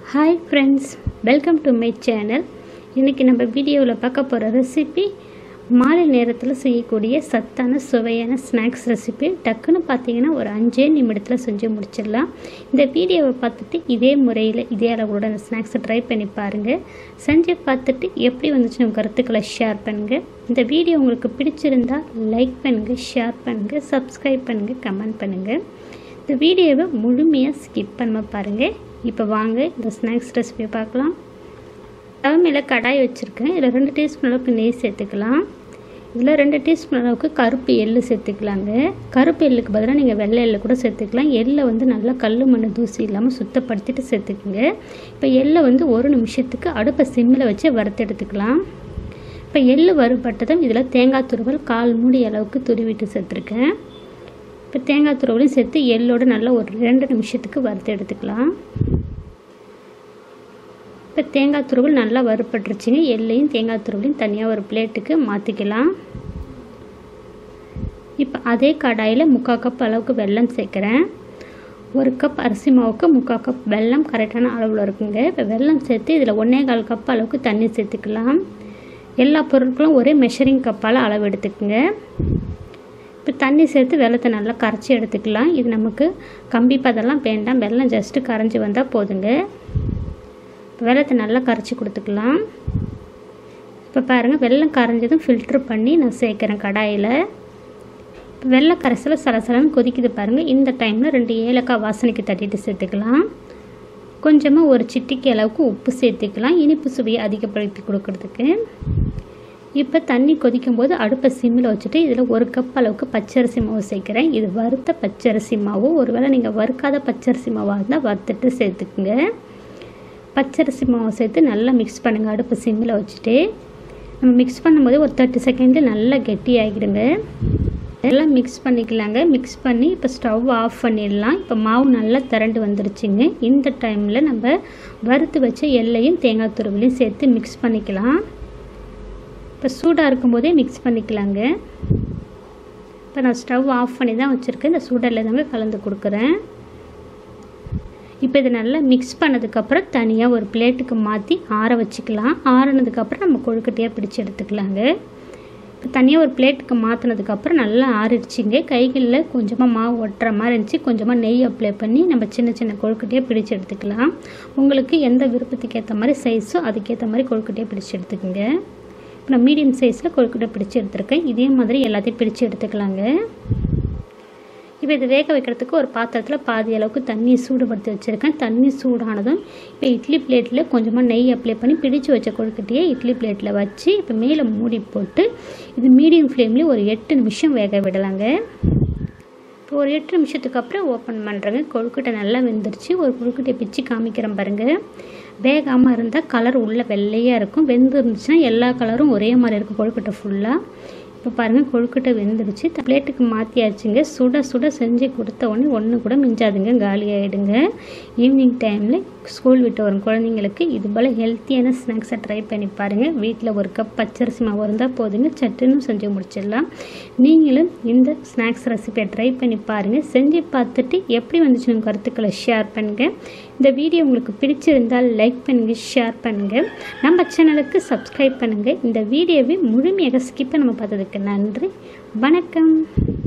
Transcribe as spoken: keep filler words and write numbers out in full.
Hi friends, welcome to my channel. இன்னைக்கு நம்ம வீடியோவில் பார்க்க போகிற ரெசிபி மாலை நேரத்தில் செய்யக்கூடிய சத்தான சுவையான ஸ்நாக்ஸ் ரெசிபி. டக்குன்னு பார்த்தீங்கன்னா ஒரு அஞ்சே நிமிடத்தில் செஞ்சு முடிச்சிடலாம். இந்த வீடியோவை பார்த்துட்டு இதே முறையில் இதே அளவோட அந்த ஸ்நாக்ஸை ட்ரை பண்ணி பாருங்கள். செஞ்சு பார்த்துட்டு எப்படி வந்துச்சு உங்கள் கருத்துக்களை ஷேர் பண்ணுங்கள். இந்த வீடியோ உங்களுக்கு பிடிச்சிருந்தால் லைக் பண்ணுங்கள், ஷேர் பண்ணுங்கள், சப்ஸ்கிரைப் பண்ணுங்கள், கமெண்ட் பண்ணுங்கள். இந்த வீடியோவை முழுமையாக ஸ்கிப் பண்ண பாருங்கள். இப்போ வாங்க இந்த ஸ்நாக்ஸ் ரெசிபியை பார்க்கலாம். தவ மேலே கடாய் வச்சுருக்கேன். இதில் ரெண்டு டீஸ்பூன் அளவுக்கு நெய் சேர்த்துக்கலாம். இதில் ரெண்டு டீஸ்பூன் அளவுக்கு கருப்பு எள்ளு சேர்த்துக்கலாங்க. கருப்பு எள்ளுக்கு பதிலாக நீங்கள் வெள்ளை எள்ளு கூட சேர்த்துக்கலாம். எள்ளை வந்து நல்லா கல் மண் தூசி இல்லாமல் சுத்தப்படுத்திட்டு சேர்த்துக்குங்க. இப்போ எள்ளை வந்து ஒரு நிமிஷத்துக்கு அடுப்பை சிம்மில் வச்சு வறுத்து எடுத்துக்கலாம். இப்போ எள்ளு வறுபட்டதும் இதில் தேங்காய் துருவல் கால் மூடி அளவுக்கு துருவிட்டு சேர்த்துருக்கேன். இப்போ தேங்காய் துருவலையும் சேர்த்து எள்ளோடு நல்லா ஒரு ரெண்டு நிமிஷத்துக்கு வறுத்து எடுத்துக்கலாம். இப்போ தேங்காய் துருவல் நல்லா வறுப்பட்டுருச்சுங்க. எள்ளையும் தேங்காய் துருவலையும் தனியாக ஒரு பிளேட்டுக்கு மாற்றிக்கலாம். இப்போ அதே கடாயில் முக்கால் கப் அளவுக்கு வெல்லம் சேர்க்குறேன். ஒரு கப் அரிசி மாவுக்கு முக்கால் கப் வெல்லம் கரெக்டான அளவில் இருக்குங்க. இப்போ வெல்லம் சேர்த்து இதில் ஒன்றே கால் கப் அளவுக்கு தண்ணி சேர்த்துக்கலாம். எல்லா பொருட்களும் ஒரே மெஷரிங் கப்பால் அளவு எடுத்துக்கோங்க. இப்போ தண்ணி சேர்த்து வெல்லத்தை நல்லா கரைச்சி எடுத்துக்கலாம். இது நமக்கு கம்பி பதெல்லாம் வேண்டாம், வெல்லம் ஜஸ்ட்டு கரைஞ்சி வந்தால் போதுங்க. வெல்லத்தை நல்லா கரைச்சி கொடுத்துக்கலாம். இப்போ பாருங்கள், வெல்லம் கரைஞ்சதும் ஃபில்ட்ரு பண்ணி நான் சேர்க்குறேன் கடாயில். இப்போ வெல்லம் கரைசல சலசலன்னு கொதிக்குது பாருங்கள். இந்த டைமில் ரெண்டு ஏலக்காய் வாசனைக்கு தட்டிட்டு சேர்த்துக்கலாம். கொஞ்சமாக ஒரு சிட்டிக்கு அளவுக்கு உப்பு சேர்த்துக்கலாம், இனிப்பு சுவையை அதிகப்படுத்தி கொடுக்கறதுக்கு. இப்போ தண்ணி கொதிக்கும் போது அடுப்பை சிம்மில் வச்சுட்டு இதில் ஒரு கப் அளவுக்கு பச்சரிசி மாவு சேர்க்குறேன். இது வறுத்த பச்சரிசி மாவு. ஒருவேளை நீங்கள் வறுக்காத பச்சரிசி மாவாக இருந்தால் வறுத்துட்டு சேர்த்துக்குங்க. பச்சரிசி மாவு சேர்த்து நல்லா மிக்ஸ் பண்ணுங்கள். அடுப்பு சிம்மில் வச்சுட்டு நம்ம மிக்ஸ் பண்ணும்போது ஒரு தேர்ட்டி செகண்டில் நல்லா கெட்டி ஆகிடுங்க. எல்லாம் மிக்ஸ் பண்ணிக்கலாங்க. மிக்ஸ் பண்ணி இப்போ ஸ்டவ் ஆஃப் பண்ணிடலாம். இப்போ மாவு நல்லா திரண்டு வந்துருச்சுங்க. இந்த டைமில் நம்ம வறுத்து வச்ச எள்ளையும் தேங்காய் துருவலையும் சேர்த்து மிக்ஸ் பண்ணிக்கலாம். இப்போ சூடாக இருக்கும்போதே மிக்ஸ் பண்ணிக்கலாங்க. இப்போ நான் ஸ்டவ் ஆஃப் பண்ணி தான் வச்சுருக்கேன். இந்த சூடில் தாங்க கலந்து கொடுக்குறேன். இப்போ இதை நல்லா மிக்ஸ் பண்ணதுக்கப்புறம் தனியாக ஒரு பிளேட்டுக்கு மாற்றி ஆற வச்சுக்கலாம். ஆறினதுக்கப்புறம் நம்ம கொழுக்கட்டையாக பிடிச்சி எடுத்துக்கலாங்க. இப்போ தனியாக ஒரு பிளேட்டுக்கு மாற்றினதுக்கப்புறம் நல்லா ஆறிடுச்சிங்க. கைகளில் கொஞ்சமாக மாவு ஒட்டுற மாதிரி இருந்துச்சு. கொஞ்சமாக நெய் அப்ளை பண்ணி நம்ம சின்ன சின்ன கொழுக்கட்டையாக பிடிச்சி எடுத்துக்கலாம். உங்களுக்கு எந்த விருப்பத்துக்கு ஏற்ற மாதிரி சைஸோ அதுக்கேற்ற மாதிரி கொழுக்கட்டையாக பிடிச்சி எடுத்துக்கோங்க. இப்போ நான் மீடியம் சைஸில் கொழுக்கட்டை பிடிச்சி எடுத்துருக்கேன். இதே மாதிரி எல்லாத்தையும் பிடிச்சி எடுத்துக்கலாங்க. இப்போ இது வேக வைக்கிறதுக்கு ஒரு பாத்திரத்தில் பாதி அளவுக்கு தண்ணி சூடுபடுத்தி வச்சுருக்கேன். தண்ணி சூடானதும் இப்போ இட்லி பிளேட்டில் கொஞ்சமாக நெய் அப்ளை பண்ணி பிடிச்சி வச்ச கொழுக்கட்டையை இட்லி பிளேட்டில் வச்சு இப்போ மேலே மூடி போட்டு இது மீடியம் ஃப்ளேம்லேயே ஒரு எட்டு நிமிஷம் வேக விடலாங்க. இப்போ ஒரு எட்டு நிமிஷத்துக்கு அப்புறம் ஓப்பன் பண்ணுறேங்க. கொழுக்கட்டை நல்லா வெந்துருச்சு. ஒரு கொழுக்கட்டையை பிச்சு காமிக்கிறேன் பாருங்கள். வேகாமல் இருந்தால் கலர் உள்ள வெள்ளையாக இருக்கும். வெந்து இருந்துச்சுன்னா எல்லா கலரும் ஒரே மாதிரி இருக்கும் கொழுக்கட்டை ஃபுல்லாக. இப்போ பாருங்கள், கொழுக்கட்டை வெந்துருச்சு. பிளேட்டுக்கு மாற்றியாச்சுங்க. சுட சுட செஞ்சு கொடுத்த உடனே ஒன்று கூட மிஞ்சாதுங்க, காலி ஆகிடுங்க. ஈவினிங் டைமில் ஸ்கூல் விட்டு வரும் குழந்தைங்களுக்கு இது போல் ஹெல்த்தியான ஸ்நாக்ஸை ட்ரை பண்ணி பாருங்கள். வீட்டில் ஒரு கப் பச்சரிசி மாவு இருந்தால் போதுங்க, சட்டுன்னு செஞ்சு முடிச்சிடலாம். நீங்களும் இந்த ஸ்நாக்ஸ் ரெசிபியை ட்ரை பண்ணி பாருங்கள். செஞ்சு பார்த்துட்டு எப்படி வந்துச்சுன்னு கருத்துக்களை ஷேர் பண்ணுங்கள். இந்த வீடியோ உங்களுக்கு பிடிச்சிருந்தால் லைக் பண்ணுங்கள், ஷேர் பண்ணுங்கள், நம்ம சேனலுக்கு சப்ஸ்கிரைப் பண்ணுங்கள். இந்த வீடியோவை முழுமையாக ஸ்கிப் நம்ம பார்த்ததுக்கு நன்றி. வணக்கம்.